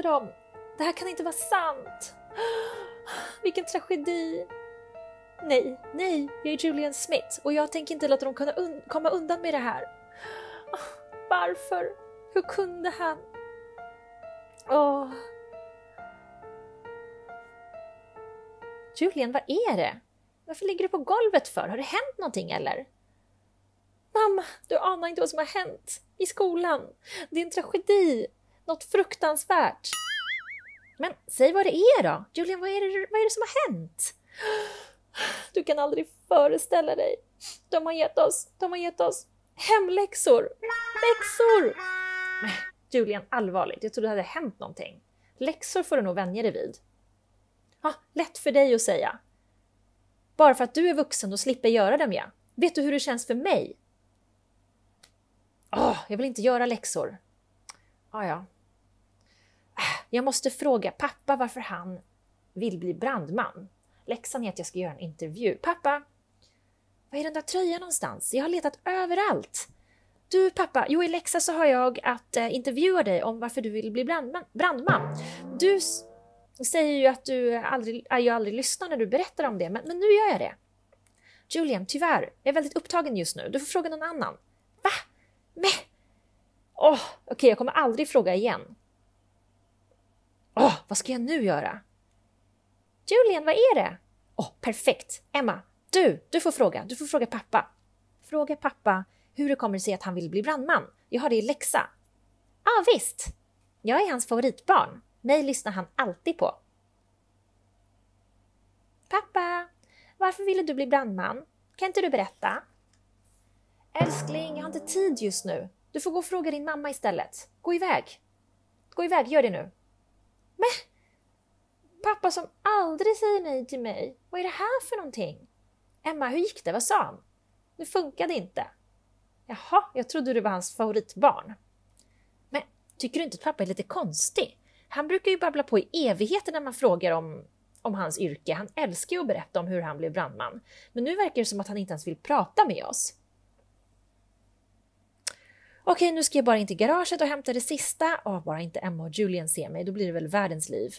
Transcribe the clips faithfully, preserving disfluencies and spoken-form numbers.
händer dem? Det här kan inte vara sant. Vilken tragedi. Nej, nej, jag är Julian Smith och jag tänker inte låta dem kunna un- komma undan med det här. Varför? Hur kunde han? Åh. Julian, vad är det? Varför ligger du på golvet för? Har det hänt någonting eller? Mamma, du anar inte vad som har hänt. I skolan. Det är en tragedi. Något fruktansvärt. Men säg vad det är då. Julian, vad är det, vad är det som har hänt? Du kan aldrig föreställa dig. De har gett oss, de har gett oss hemläxor. Läxor! Men Julian, allvarligt. Jag trodde det hade hänt någonting. Läxor får du nog vänja dig vid. Ja, lätt för dig att säga. Bara för att du är vuxen och slipper göra dem, ja. Vet du hur det känns för mig? Åh, jag vill inte göra läxor. Ah, ja. Jag måste fråga pappa varför han vill bli brandman. Läxan är att jag ska göra en intervju. Pappa, var är den där tröjan någonstans? Jag har letat överallt. Du pappa, jo i läxa så har jag att eh, intervjua dig om varför du vill bli brandman. brandman. Du s- säger ju att du aldrig, jag aldrig lyssnar när du berättar om det, men, men nu gör jag det. Julian, tyvärr, jag är väldigt upptagen just nu. Du får fråga någon annan. Va? Men... Åh, oh, okej, okay, jag kommer aldrig fråga igen. Åh, oh, vad ska jag nu göra? Julian, vad är det? Åh, oh, perfekt. Emma, du, du får fråga. Du får fråga pappa. Fråga pappa hur det kommer sig att han vill bli brandman. Jag har det i läxa. Ja, ah, visst. Jag är hans favoritbarn. Mig lyssnar han alltid på. Pappa, varför ville du bli brandman? Kan inte du berätta? Älskling, jag har inte tid just nu. Du får gå och fråga din mamma istället. Gå iväg. Gå iväg, gör det nu. Men, pappa som aldrig säger nej till mig. Vad är det här för någonting? Emma, hur gick det? Vad sa han? Det funkade inte. Jaha, jag trodde du var hans favoritbarn. Men, tycker du inte att pappa är lite konstig? Han brukar ju babbla på i evigheter när man frågar om, om hans yrke. Han älskar ju att berätta om hur han blev brandman. Men nu verkar det som att han inte ens vill prata med oss. Okej, nu ska jag bara in till garaget och hämta det sista. Åh, bara inte Emma och Julian ser mig. Då blir det väl världens liv.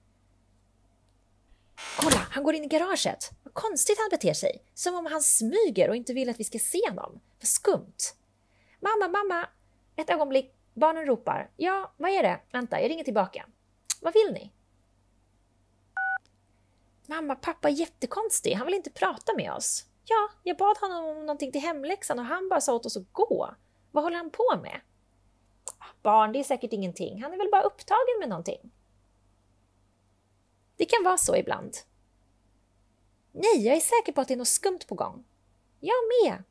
Kolla, han går in i garaget. Vad konstigt han beter sig. Som om han smyger och inte vill att vi ska se honom. Vad skumt. Mamma, mamma. Ett ögonblick. Barnen ropar. Ja, vad är det? Vänta, jag ringer tillbaka. Vad vill ni? Mamma, pappa är jättekonstig. Han vill inte prata med oss. Ja, jag bad honom om någonting till hemläxan och han bara sa åt oss att gå. Vad håller han på med? Barn, det är säkert ingenting. Han är väl bara upptagen med någonting. Det kan vara så ibland. Nej, jag är säker på att det är något skumt på gång. Jag med.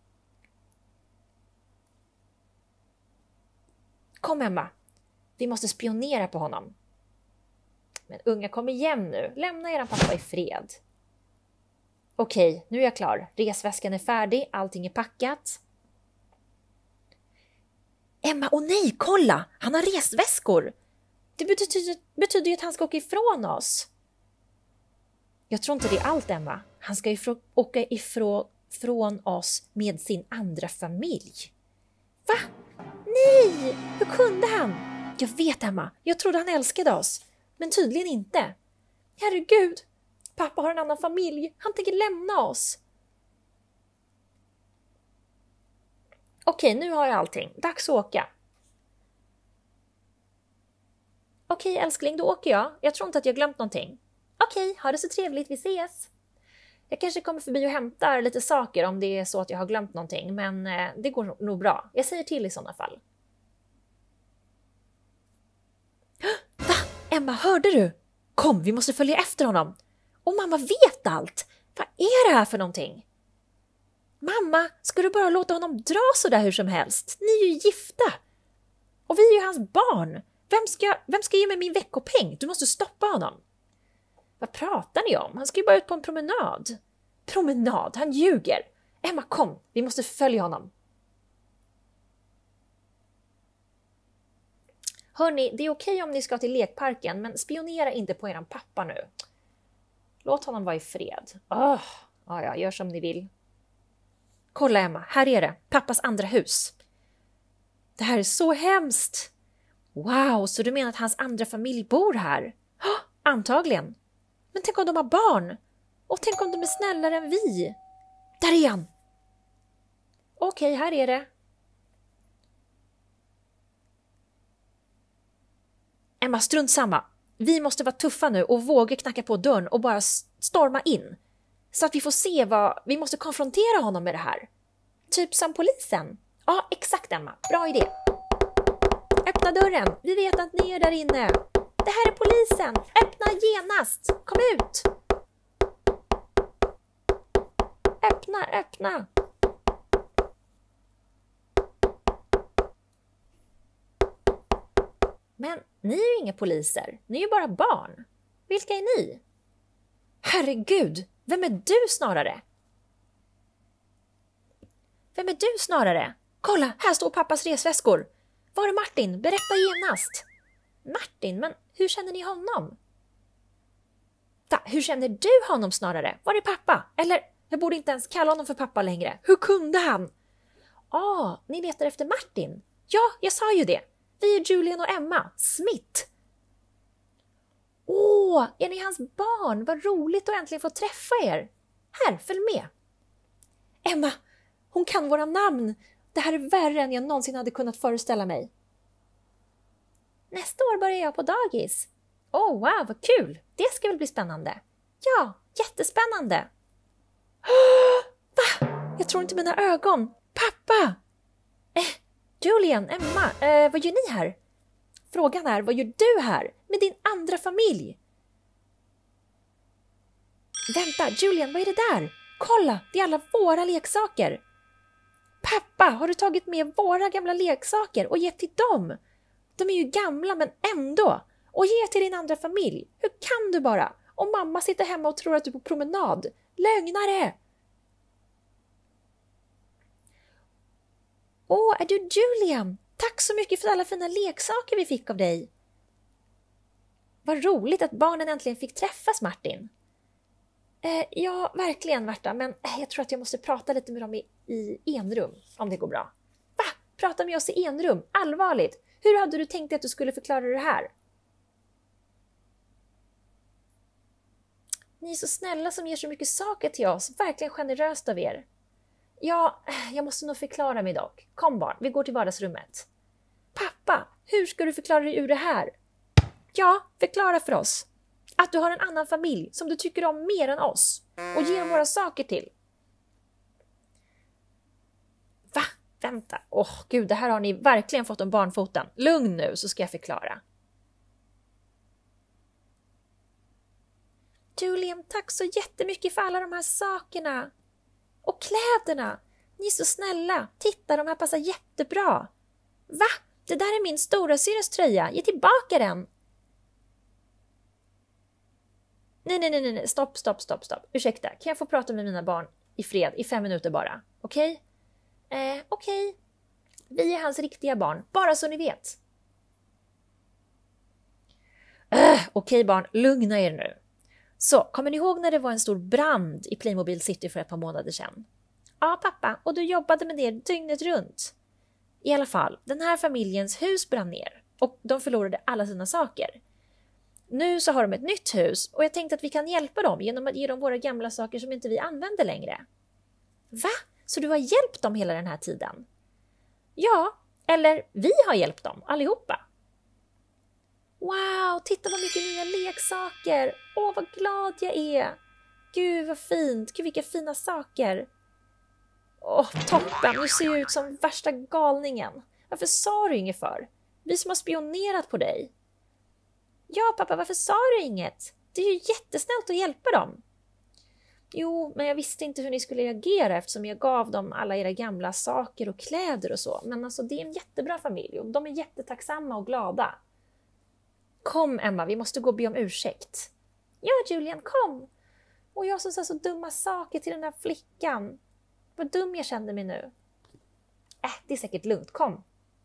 Kom Emma. Vi måste spionera på honom. Men unga, kom igen nu. Lämna eran pappa i fred. Okej, nu är jag klar. Resväskan är färdig. Allting är packat. Emma, åh nej, kolla! Han har resväskor. Det betyder, betyder ju att han ska åka ifrån oss. Jag tror inte det är allt, Emma. Han ska ifrån, åka ifrån från oss med sin andra familj. Va? Nej! Hur kunde han? Jag vet, Emma. Jag trodde han älskade oss. Men tydligen inte. Herregud. Pappa har en annan familj. Han tänker lämna oss. Okej, nu har jag allting. Dags att åka. Okej, älskling, då åker jag. Jag tror inte att jag glömt någonting. Okej, ha det så trevligt. Vi ses. Jag kanske kommer förbi och hämtar lite saker om det är så att jag har glömt någonting. Men eh, det går nog bra. Jag säger till i sådana fall. Va? Emma, hörde du? Kom, vi måste följa efter honom. Och mamma vet allt. Vad är det här för någonting? Mamma, ska du bara låta honom dra så där hur som helst? Ni är ju gifta. Och vi är ju hans barn. Vem ska, vem ska ge mig min veckopeng? Du måste stoppa honom. Vad pratar ni om? Han ska ju bara ut på en promenad. Promenad? Han ljuger. Emma, kom. Vi måste följa honom. Hörni, det är okej om ni ska till lekparken, men spionera inte på eran pappa nu. Låt honom vara i fred. Oh, ja, ja, gör som ni vill. Kolla Emma, här är det. Pappas andra hus. Det här är så hemskt. Wow, så du menar att hans andra familj bor här? Oh, antagligen. Men tänk om de har barn? Och tänk om de är snällare än vi? Där är han! Okej, här är det. Emma, strunt samma. Vi måste vara tuffa nu och våga knacka på dörren och bara storma in. Så att vi får se vad... Vi måste konfrontera honom med det här. Typ som polisen. Ja, exakt Emma. Bra idé. Öppna dörren. Vi vet att ni är där inne. Det här är polisen. Öppna genast. Kom ut. Öppna, öppna. Men ni är ju inga poliser. Ni är ju bara barn. Vilka är ni? Herregud, vem är du snarare? Vem är du snarare? Kolla, här står pappas resväskor. Var är Martin? Berätta genast. Martin, men hur känner ni honom? Va, hur känner du honom snarare? Var är pappa? Eller, jag borde inte ens kalla honom för pappa längre. Hur kunde han? Ah, ni letar efter Martin. Ja, jag sa ju det. Vi är Julian och Emma. Smith. Åh, är ni hans barn? Vad roligt att äntligen få träffa er. Här, följ med. Emma, hon kan våra namn. Det här är värre än jag någonsin hade kunnat föreställa mig. Nästa år börjar jag på dagis. Åh, oh, wow, vad kul. Det ska väl bli spännande. Ja, jättespännande. Va? Jag tror inte mina ögon. Pappa! Eh, Julian, Emma, eh, vad gör ni här? Frågan är, vad gör du här med din andra familj? Vänta, Julian, vad är det där? Kolla, det är alla våra leksaker. Pappa, har du tagit med våra gamla leksaker och gett till dem? De är ju gamla men ändå. Och ge till din andra familj. Hur kan du bara? Och mamma sitter hemma och tror att du är på promenad. Lögnare! Åh, är du Julian? Tack så mycket för alla fina leksaker vi fick av dig. Vad roligt att barnen äntligen fick träffas, Martin. Eh, ja, verkligen, Marta. Men eh, jag tror att jag måste prata lite med dem i, i enrum, om det går bra. Va? Prata med oss i enrum? Allvarligt? Hur hade du tänkt att du skulle förklara det här? Ni är så snälla som ger så mycket saker till oss. Verkligen generöst av er. Ja, jag måste nog förklara mig dock. Kom barn, vi går till vardagsrummet. Pappa, hur ska du förklara dig ur det här? Ja, förklara för oss. Att du har en annan familj som du tycker om mer än oss. Och ger våra saker till. Va? Vänta. Åh oh, gud, det här har ni verkligen fått om barnfoten. Lugn nu så ska jag förklara. Julian, tack så jättemycket för alla de här sakerna. Och kläderna. Ni är så snälla. Titta, de här passar jättebra. Va? Det där är min stora syras tröja. Ge tillbaka den. Nej, nej, nej, nej. Stopp, stopp, stopp, stopp. Ursäkta, kan jag få prata med mina barn i fred i fem minuter bara? Okej? Okay? Eh, okej. Okay. Vi är hans riktiga barn. Bara så ni vet. Äh, okej okay, barn, lugna er nu. Så, kommer ni ihåg när det var en stor brand i Playmobil City för ett par månader sedan? Ja, pappa. Och du jobbade med det dygnet runt. I alla fall, den här familjens hus brann ner. Och de förlorade alla sina saker. Nu så har de ett nytt hus. Och jag tänkte att vi kan hjälpa dem genom att ge dem våra gamla saker som inte vi använder längre. Va? Så du har hjälpt dem hela den här tiden? Ja, eller vi har hjälpt dem allihopa. Wow, titta vad mycket nya leksaker. Åh, vad glad jag är. Gud, vad fint. Gud, vilka fina saker. Åh, toppen. Nu ser jag ut som värsta galningen. Varför sa du inget för? Vi som har spionerat på dig. Ja, pappa, varför sa du inget? Det är ju jättesnällt att hjälpa dem. Jo, men jag visste inte hur ni skulle reagera eftersom jag gav dem alla era gamla saker och kläder och så. Men alltså, det är en jättebra familj och de är jättetacksamma och glada. Kom Emma, vi måste gå och be om ursäkt. Ja Julian, kom. Och jag som sa så dumma saker till den här flickan. Vad dum jag kände mig nu. Äh, det är säkert lugnt, kom.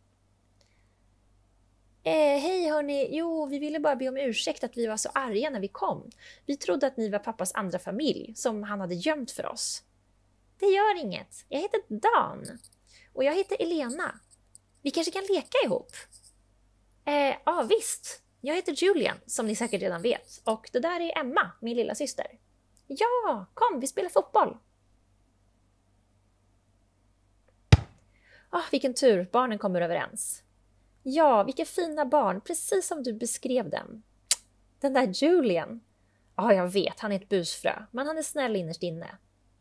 Eh, hej hörni, jo vi ville bara be om ursäkt att vi var så arga när vi kom. Vi trodde att ni var pappas andra familj som han hade gömt för oss. Det gör inget, jag heter Dan. Och jag heter Elena. Vi kanske kan leka ihop. Eh, ja, visst. Jag heter Julian, som ni säkert redan vet. Och det där är Emma, min lilla syster. Ja, kom, vi spelar fotboll. Ah, vilken tur, barnen kommer överens. Ja, vilka fina barn, precis som du beskrev dem. Den där Julian. Ja, jag vet, han är ett busfrö, men han är snäll innerst inne.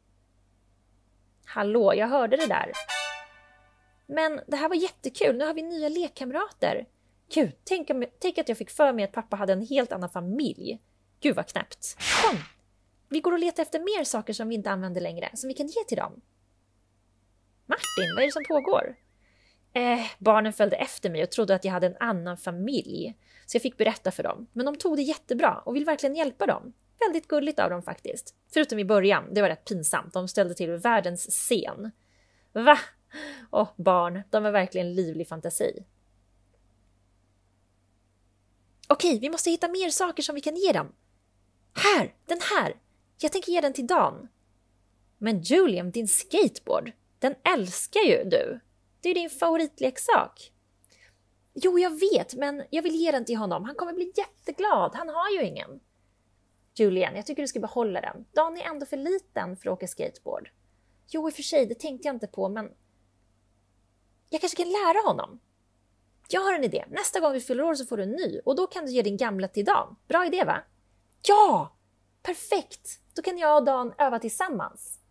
Hallå, jag hörde det där. Men det här var jättekul, nu har vi nya lekkamrater. Gud, tänk, om, tänk att jag fick för mig att pappa hade en helt annan familj. Gud vad knäppt. Kom, vi går och letar efter mer saker som vi inte använder längre, som vi kan ge till dem. Martin, vad är det som pågår? Eh, barnen följde efter mig och trodde att jag hade en annan familj. Så jag fick berätta för dem. Men de tog det jättebra och vill verkligen hjälpa dem. Väldigt gulligt av dem faktiskt. Förutom i början, det var rätt pinsamt. De ställde till världens scen. Va? Och barn, de har verkligen livlig fantasi. Okej, vi måste hitta mer saker som vi kan ge dem. Här, den här. Jag tänker ge den till Dan. Men Julian, din skateboard, den älskar ju du. Det är din favoritleksak. Jo, jag vet, men jag vill ge den till honom. Han kommer bli jätteglad. Han har ju ingen. Julian, jag tycker du ska behålla den. Dan är ändå för liten för att åka skateboard. Jo, i och för sig, det tänkte jag inte på, men jag kanske kan lära honom. Jag har en idé. Nästa gång vi fyller år så får du en ny. Och då kan du ge din gamla till Dan. Bra idé, va? Ja! Perfekt! Då kan jag och Dan öva tillsammans.